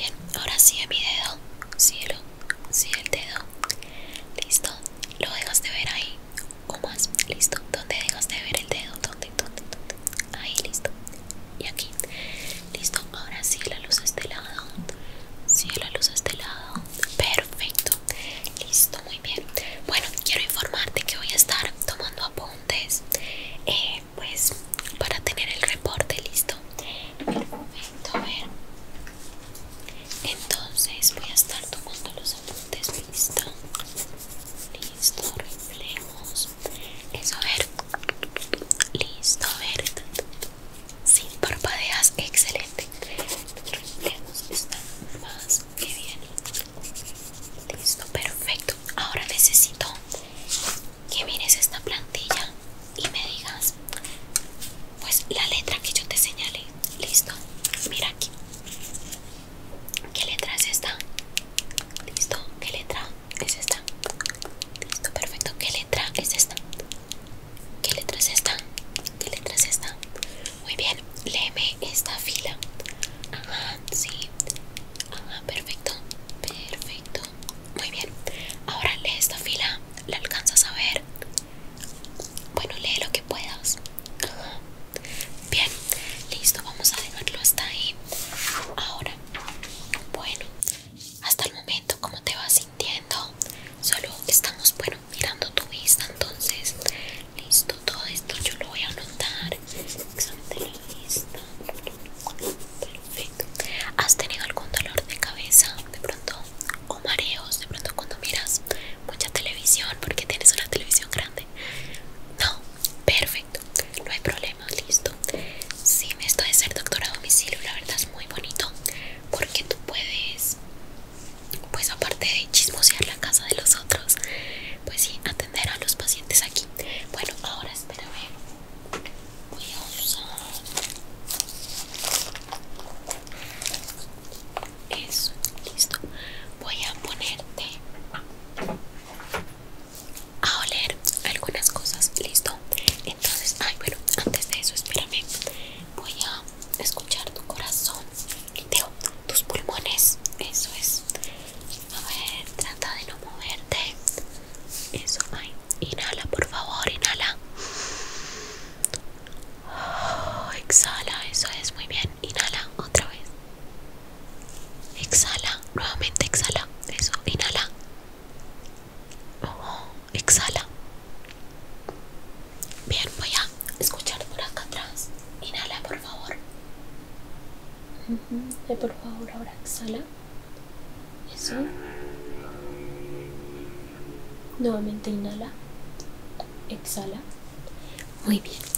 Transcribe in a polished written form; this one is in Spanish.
bien, ahora sigue mi dedo. Síguelo, sigue el dedo. Listo, lo dejas de ver ahí. O más, listo. ¿Dónde dejas de ver el dedo? ¿Dónde? Ahí, listo. Y aquí, listo. Ahora sigue la luz a este lado. Sigue la luz a este lado. Perfecto. Listo, muy bien. Bueno, quiero informarte que voy a estar tomando apuntes. Pues para tener el reporte listo. Perfecto, a ver. Entonces voy a estar tomando los apuntes. Listo. Listo, reflejos. Eso, a ver. Listo, a ver. Sin parpadeas, excelente. Los reflejos están más que bien. Listo, perfecto. Ahora necesito que mires esta plantilla y me digas, pues, la letra que yo te señalé. Listo, mira aquí. ¿Qué letra es esta? Listo, ¿qué letra es esta? Listo, perfecto. ¿Qué letra es esta? ¿Qué letra es esta? ¿Qué letra es esta? Muy bien, léeme esta fila. Ajá, sí. Ajá, perfecto. Perfecto. Muy bien. Ahora lee esta fila. ¿La alcanzas a ver? Bueno, lee lo que puedas. Ajá. Bien, listo, vamos a dejarlo hasta ahí. Ahora, bueno, hasta el momento, ¿cómo te vas sintiendo? Solo estamos, bueno, mirando tu vista, entonces, listo, todo esto yo lo voy a anotar. Examen de la vista. Perfecto. ¿Has tenido algún dolor de cabeza de pronto? ¿O mareos de pronto cuando miras mucha televisión porque tienes una televisión grande? No, perfecto, no hay problema, listo. Sí, esto de ser doctor a domicilio, la verdad es muy bonito porque tú puedes, pues aparte de chismosear la casa de los otros, pues sí, atender a los pacientes aquí. Bueno, ahora espérame, voy a usar eso, listo. Voy a ponerte a oler algunas cosas, listo. Entonces, ay, bueno, antes de eso, espérame, voy a escuchar tu corazón, Teo, tus pulmones. Eso es. A ver, trata de no moverte. Eso, ay, inhala, por favor, inhala. Oh, exhala, eso es, muy bien. Inhala, otra vez. Exhala, nuevamente exhala. Eso, inhala. Oh, exhala. Bien, voy a escuchar por acá atrás. Inhala, por favor. Por favor, ahora exhala. Eso. Nuevamente inhala. Exhala. Muy bien.